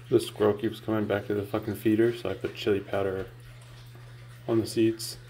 The squirrel keeps coming back to the fucking feeder, so I put chili powder on the seeds.